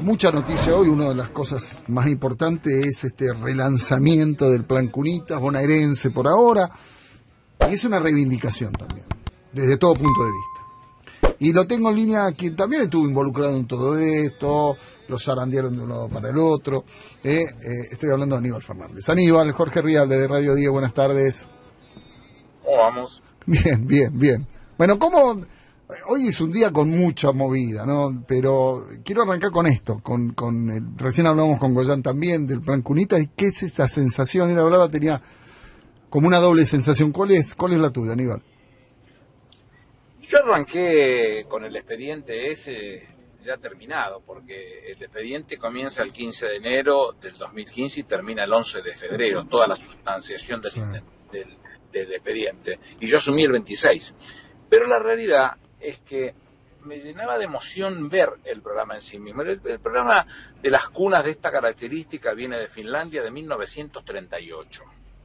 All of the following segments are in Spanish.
mucha noticia hoy. Una de las cosas más importantes es este relanzamiento del Plan Cunitas, bonaerense por ahora, y es una reivindicación también, desde todo punto de vista. Y lo tengo en línea, quien también estuvo involucrado en todo esto, lo zarandearon de un lado para el otro. Estoy hablando de Aníbal Fernández. Aníbal, Jorge Rialde de Radio 10, buenas tardes. ¿Cómo vamos? Bien, bien, bien. Bueno, ¿cómo...? Hoy es un día con mucha movida, ¿no? Pero quiero arrancar con esto, recién hablamos con Goyán también del Plan Cunitas, y ¿qué es esta sensación? Él hablaba, tenía como una doble sensación. ¿Cuál es la tuya, Aníbal? Yo arranqué con el expediente ese ya terminado, porque el expediente comienza el 15 de enero del 2015 y termina el 11 de febrero, toda la sustanciación del expediente, y yo asumí el 26. Pero la realidad es que me llenaba de emoción ver el programa en sí mismo. El programa de las cunas de esta característica viene de Finlandia de 1938.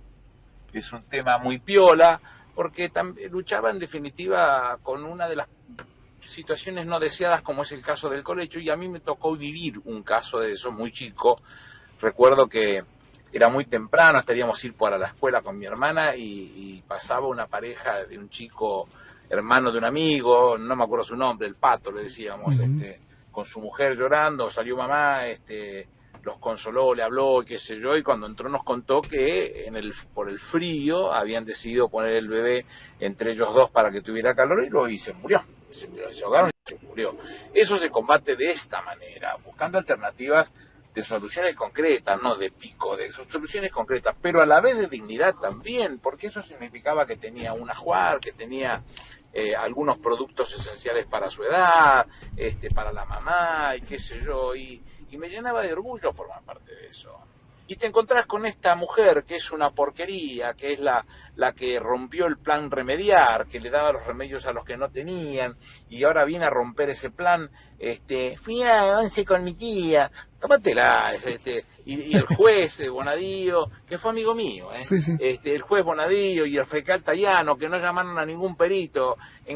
Es un tema muy piola, porque luchaba en definitiva con una de las situaciones no deseadas, como es el caso del colecho, y a mí me tocó vivir un caso de eso muy chico. Recuerdo que era muy temprano, estaríamos ir para la escuela con mi hermana y pasaba una pareja de un chico, hermano de un amigo, no me acuerdo su nombre, el Pato le decíamos, con su mujer llorando, salió mamá, los consoló, le habló, qué sé yo, y cuando entró nos contó que por el frío habían decidido poner el bebé entre ellos dos para que tuviera calor y se murió, se ahogaron y se murió. Eso se combate de esta manera, buscando alternativas de soluciones concretas, no de pico, de soluciones concretas, pero a la vez de dignidad también, porque eso significaba que tenía un ajuar, que tenía algunos productos esenciales para su edad, para la mamá y qué sé yo, y me llenaba de orgullo formar parte de eso. Y te encontrás con esta mujer que es una porquería, que es la que rompió el plan Remediar, que le daba los remedios a los que no tenían, y ahora viene a romper ese plan. Fui a 11 con mi tía, tómatela, y el juez Bonadío, que fue amigo mío, Sí. El juez Bonadío y el fiscal Tayano, que no llamaron a ningún perito,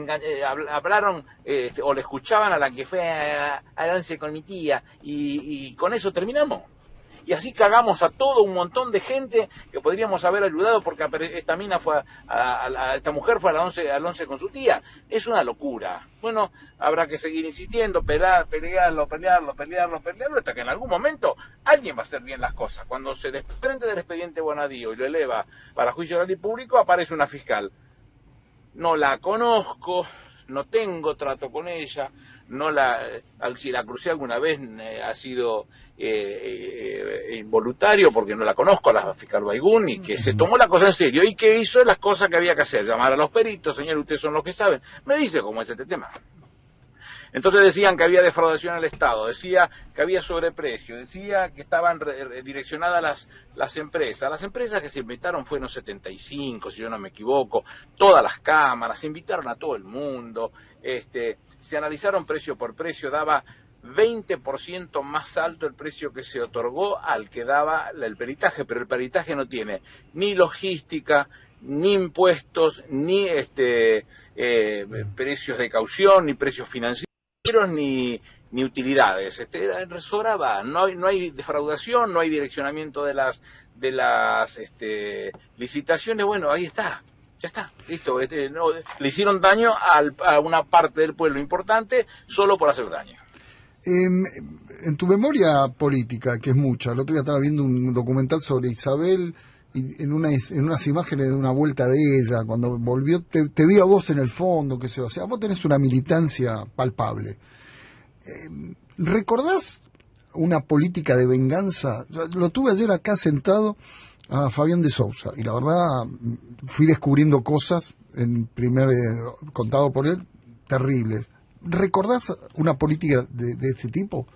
hablaron o le escuchaban a la que fue a 11 con mi tía, y con eso terminamos. Y así cagamos a todo un montón de gente que podríamos haber ayudado, porque esta mina esta mujer fue al 11 con su tía. Es una locura. Bueno, habrá que seguir insistiendo, pelearlo, hasta que en algún momento alguien va a hacer bien las cosas. Cuando se desprende del expediente Bonadío y lo eleva para juicio oral y público, aparece una fiscal. No la conozco, no tengo trato con ella, si la crucé alguna vez ha sido involuntario, porque no la conozco a la fiscal Baigún, y que se tomó la cosa en serio y que hizo las cosas que había que hacer, llamar a los peritos, señor, ustedes son los que saben. Me dice cómo es este tema. Entonces decían que había defraudación al Estado, decía que había sobreprecio, decía que estaban direccionadas las empresas. Las empresas que se invitaron fueron 75, si yo no me equivoco, todas las cámaras, se invitaron a todo el mundo, se analizaron precio por precio, daba 20% más alto el precio que se otorgó al que daba el peritaje, pero el peritaje no tiene ni logística, ni impuestos, ni precios de caución, ni precios financieros, ni utilidades. Sobraba, no hay defraudación, no hay direccionamiento de las licitaciones. Bueno, ahí está, ya está, listo. Le hicieron daño a una parte del pueblo importante solo por hacer daño. En tu memoria política, que es mucha, el otro día estaba viendo un documental sobre Isabel, y en unas imágenes de una vuelta de ella, cuando volvió, te vi a vos en el fondo, que o sea, vos tenés una militancia palpable. ¿Recordás una política de venganza? Lo tuve ayer acá sentado a Fabián de Sousa, y la verdad fui descubriendo cosas, contado por él, terribles. ¿Recordás una política de este tipo?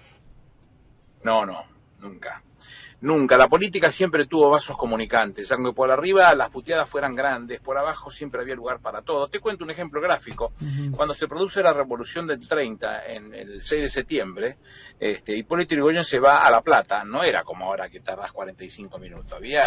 No, nunca. Nunca. La política siempre tuvo vasos comunicantes, aunque por arriba las puteadas fueran grandes, por abajo siempre había lugar para todo. Te cuento un ejemplo gráfico. Cuando se produce la Revolución del 30, en el 6 de septiembre, Hipólito Yrigoyen se va a La Plata. No era como ahora que tardas 45 minutos. Había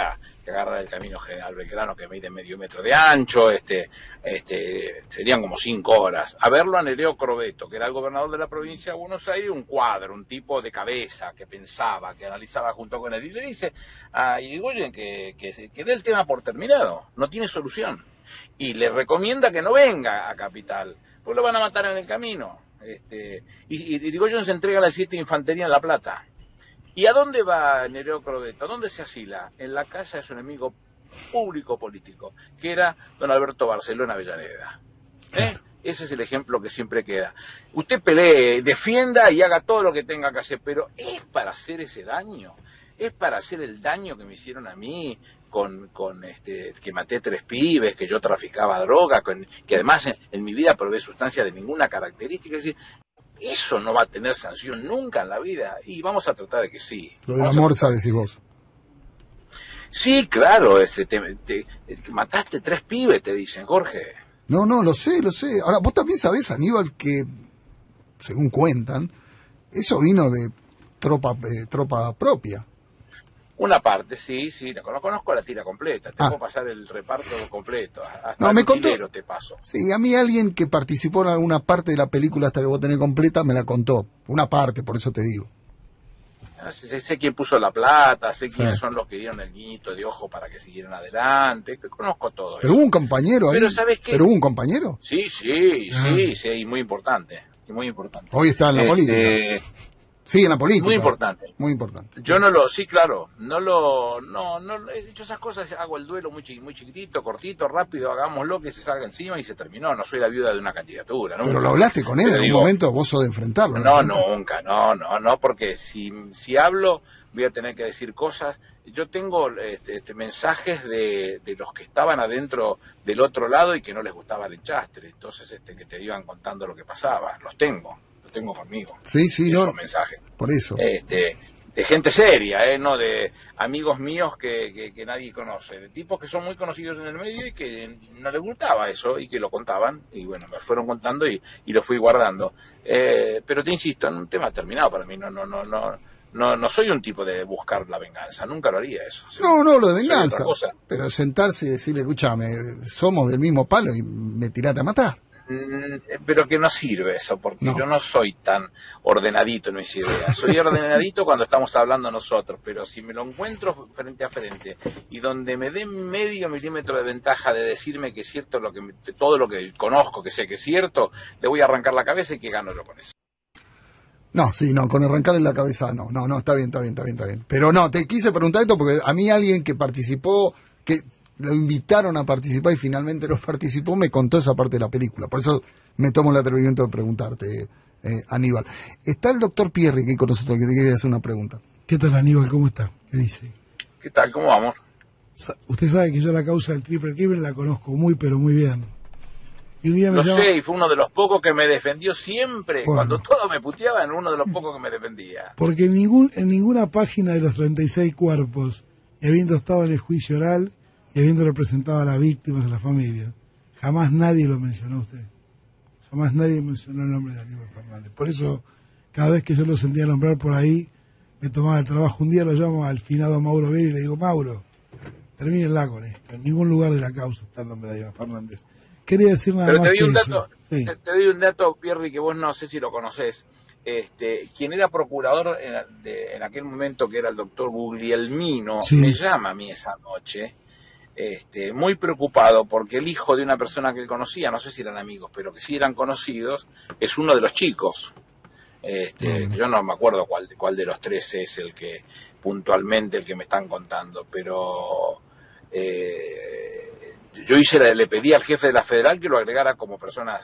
que agarrar el camino General Belgrano, que mide medio metro de ancho, serían como 5 horas. A verlo a Nereo Crobeto, que era el gobernador de la provincia de Buenos Aires, un cuadro, un tipo de cabeza, que pensaba, que analizaba junto con él, y le dice a Irigoyen que dé el tema por terminado, no tiene solución, y le recomienda que no venga a Capital, pues lo van a matar en el camino. Y Irigoyen se entrega a la 7 Infantería en La Plata. ¿Y a dónde va Nereo Crobeto? ¿A dónde se asila? En la casa de su enemigo público político, que era don Alberto Barcelona Avellaneda. Ese es el ejemplo que siempre queda. Usted pelee, defienda y haga todo lo que tenga que hacer, pero ¿es para hacer ese daño? ¿Es para hacer el daño que me hicieron a mí que maté 3 pibes, que yo traficaba droga, que además en mi vida probé sustancias de ninguna característica? Es decir, eso no va a tener sanción nunca en la vida, y vamos a tratar de que sí. Lo de la morsa decís vos. Sí, claro, mataste 3 pibes, te dicen, Jorge. No, lo sé. Ahora, vos también sabés, Aníbal, que, según cuentan, eso vino de tropa propia. Una parte, sí, no conozco la tira completa, te puedo pasar el reparto completo, hasta no, me contó, te paso. Sí, a mí alguien que participó en alguna parte de la película hasta que vos tenés completa me la contó, una parte, por eso te digo. Sé quién puso la plata, sé quiénes son los que dieron el guiñito de ojo para que siguieran adelante, que conozco todo. Pero hubo un compañero ahí. Pero ¿sabes qué? ¿Pero hubo un compañero? Sí, y muy importante, Hoy está en la política. Sí, en la política. Muy importante. Muy importante. Yo he hecho esas cosas, hago el duelo muy chiquitito, cortito, rápido, hagámoslo, que se salga encima y se terminó. No soy la viuda de una candidatura. ¿No? Pero lo hablaste con él en algún momento, vos sos de enfrentarlo. No, nunca, no, porque si hablo voy a tener que decir cosas. Yo tengo mensajes de los que estaban adentro del otro lado y que no les gustaba el enchastre. Entonces, que te iban contando lo que pasaba, los tengo conmigo. Sí, esos mensajes. Por eso. De gente seria, no de amigos míos que nadie conoce, de tipos que son muy conocidos en el medio y que no les gustaba eso y que lo contaban, y bueno, me fueron contando y lo fui guardando. Pero te insisto, en un tema terminado para mí, no soy un tipo de buscar la venganza, nunca lo haría eso. No, lo de venganza, pero sentarse y decirle, escúchame, somos del mismo palo y me tiraste a matar. Pero que no sirve eso, porque yo no soy tan ordenadito en mis ideas. Soy ordenadito cuando estamos hablando nosotros, pero si me lo encuentro frente a frente y donde me dé medio milímetro de ventaja de decirme que es cierto todo lo que conozco, que sé que es cierto, le voy a arrancar la cabeza y que gano yo con eso. No, con arrancarle la cabeza no, está bien. Pero no, te quise preguntar esto porque a mí alguien que participó, que lo invitaron a participar y finalmente no participó, me contó esa parte de la película. Por eso me tomo el atrevimiento de preguntarte, Aníbal. Está el doctor Pierri aquí con nosotros, que te quería hacer una pregunta. ¿Qué tal, Aníbal? ¿Cómo está? ¿Qué dice? ¿Qué tal? ¿Cómo vamos? Usted sabe que yo la causa del triple crimen la conozco muy, pero muy bien. Y un día lo sé, y fue uno de los pocos que me defendió siempre. Bueno, cuando todos me puteaban, uno de los pocos que me defendía. Porque en ninguna página de los 36 cuerpos, y habiendo estado en el juicio oral, y habiendo representado a las víctimas, a las familias, jamás nadie lo mencionó a usted. Jamás nadie mencionó el nombre de Aníbal Fernández. Por eso, cada vez que yo lo sentía nombrar por ahí, me tomaba el trabajo. Un día lo llamo al finado Mauro Vera y le digo, Mauro, termínenla con esto. En ningún lugar de la causa está el nombre de Aníbal Fernández. Quería decir nada más que eso. Sí. Te doy un dato, Pierri, que vos no sé si lo conocés. Quien era procurador en aquel momento, que era el doctor Guglielmino, me llama a mí esa noche, muy preocupado porque el hijo de una persona que él conocía, no sé si eran amigos, pero que sí eran conocidos, es uno de los chicos. Yo no me acuerdo cuál de los 3 es el que puntualmente el que me están contando, pero yo le pedí al jefe de la federal que lo agregara como personas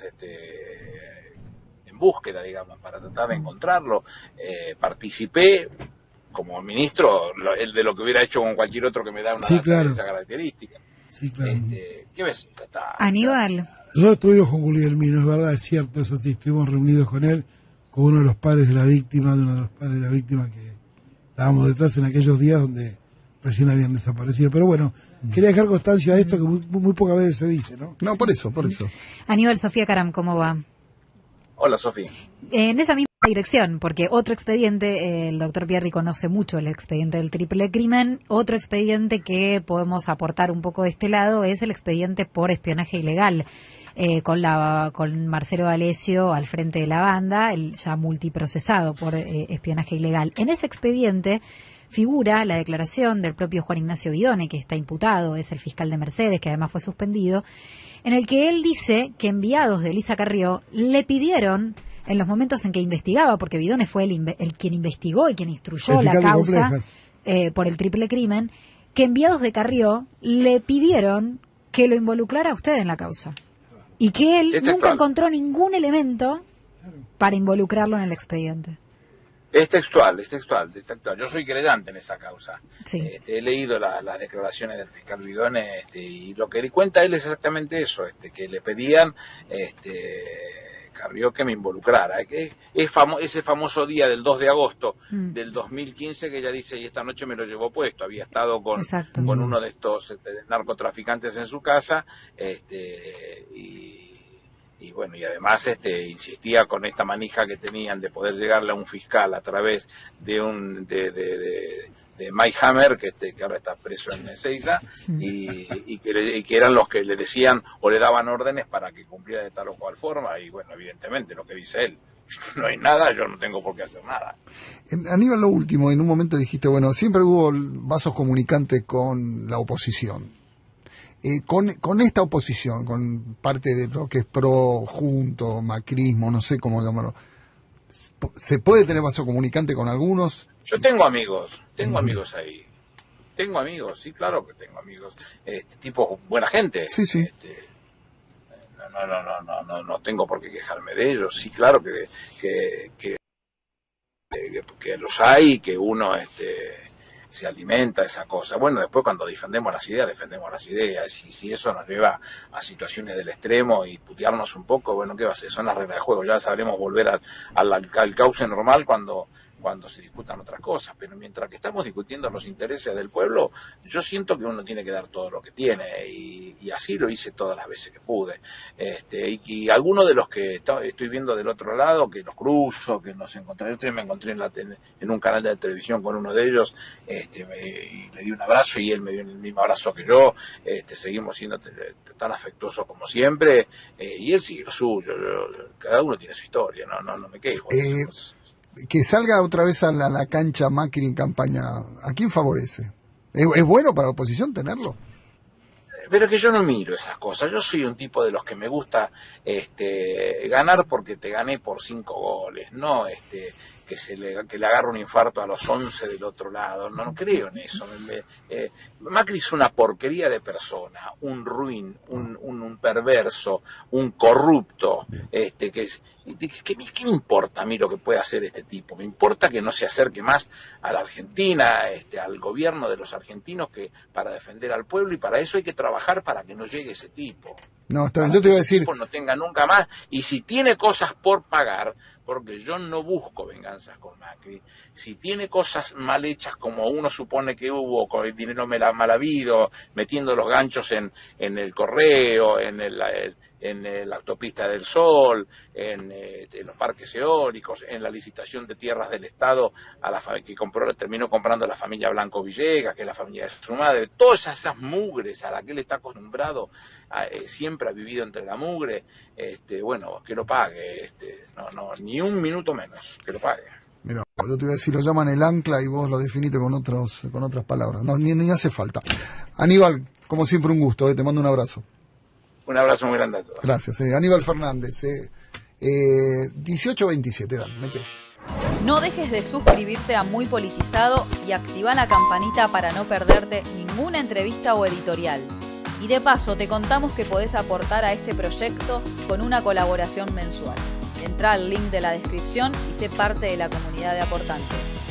en búsqueda, digamos, para tratar de encontrarlo. Participé como ministro de lo que hubiera hecho con cualquier otro que me da una de esa característica. Sí, claro. ¿Qué ves? Aníbal. Nosotros estuvimos con Guglielmino, es verdad, es cierto, es así, estuvimos reunidos con él, con uno de los padres de la víctima, que estábamos detrás en aquellos días donde recién habían desaparecido. Pero bueno, quería dejar constancia de esto que muy pocas veces se dice, ¿no? No, por eso. Aníbal, Sofía Caram, ¿cómo va? Hola, Sofía. En esa misma dirección, porque otro expediente, el doctor Pierri conoce mucho el expediente del triple crimen, otro expediente que podemos aportar un poco de este lado es el expediente por espionaje ilegal, con Marcelo D'Alessio al frente de la banda, el ya multiprocesado por espionaje ilegal. En ese expediente figura la declaración del propio Juan Ignacio Vidone, que está imputado, es el fiscal de Mercedes, que además fue suspendido, en el que él dice que enviados de Elisa Carrió le pidieron, en los momentos en que investigaba, porque Vidone fue el quien investigó y quien instruyó la causa por el triple crimen, que enviados de Carrió le pidieron que lo involucrara a usted en la causa. Y que él nunca encontró ningún elemento para involucrarlo en el expediente. Es textual. Yo soy creyente en esa causa. Sí. He leído las declaraciones del fiscal Vidone, y lo que le cuenta él es exactamente eso, que le pedían Carrió que me involucrara. Que es ese famoso día del 2 de agosto del 2015 que ella dice, y esta noche me lo llevó puesto. Había estado con uno de estos narcotraficantes en su casa, y bueno, y además insistía con esta manija que tenían de poder llegarle a un fiscal a través de Mike Hammer, que ahora está preso en Ezeiza, y que eran los que le decían o le daban órdenes para que cumpliera de tal o cual forma. Y bueno, evidentemente lo que dice él, no hay nada, yo no tengo por qué hacer nada. Aníbal, lo último, en un momento dijiste, bueno, siempre hubo vasos comunicantes con la oposición. Con esta oposición, con parte de lo que es pro, junto, macrismo, no sé cómo llamarlo, ¿se puede tener vaso comunicante con algunos? Yo tengo amigos ahí. Tengo amigos, sí, claro que tengo amigos. Tipo buena gente. Sí, sí. No tengo por qué quejarme de ellos. Sí, claro que los hay, que uno se alimenta esa cosa. Bueno, después cuando defendemos las ideas, y si eso nos lleva a situaciones del extremo y putearnos un poco, bueno, ¿qué va a ser? Son las reglas de juego, ya sabremos volver al cauce normal cuando se discutan otras cosas, pero mientras que estamos discutiendo los intereses del pueblo, yo siento que uno tiene que dar todo lo que tiene, y así lo hice todas las veces que pude. Y algunos de los que estoy viendo del otro lado, que los cruzo, que nos encontré, me encontré en un canal de televisión con uno de ellos, y le di un abrazo y él me dio el mismo abrazo que yo, seguimos siendo tan afectuosos como siempre, y él sigue lo suyo, cada uno tiene su historia, no me quejo de esas cosas. Que salga otra vez a la cancha Macri en campaña, ¿a quién favorece? ¿Es bueno para la oposición tenerlo? Pero que yo no miro esas cosas. Yo soy un tipo de los que me gusta ganar porque te gané por 5 goles, no que le agarre un infarto a los 11 del otro lado. No creo en eso. Macri es una porquería de persona, un ruin, un perverso, un corrupto, ¿qué me importa a mí lo que puede hacer este tipo? Me importa que no se acerque más a la Argentina, al gobierno de los argentinos, que para defender al pueblo, y para eso hay que trabajar para que no llegue ese tipo. No, está bien, yo te voy a decir, no tenga nunca más, y si tiene cosas por pagar, porque yo no busco venganzas con Macri, si tiene cosas mal hechas como uno supone que hubo, con el dinero mal habido, metiendo los ganchos en el correo, en la autopista del Sol, en los parques eólicos, en la licitación de tierras del Estado que terminó comprando la familia Blanco Villegas, que es la familia de su madre, todas esas mugres a las que él está acostumbrado, siempre ha vivido entre la mugre, bueno, que lo pague, ni un minuto menos, que lo pague. Mira, yo te voy a decir, lo llaman el ancla y vos lo definiste con otras palabras, no, ni hace falta. Aníbal, como siempre un gusto, te mando un abrazo. Un abrazo muy grande a todos. Gracias. Aníbal Fernández, 1827, dale, mete. No dejes de suscribirte a Muy Politizado y activa la campanita para no perderte ninguna entrevista o editorial. Y de paso te contamos que podés aportar a este proyecto con una colaboración mensual. Entrá al link de la descripción y sé parte de la comunidad de aportantes.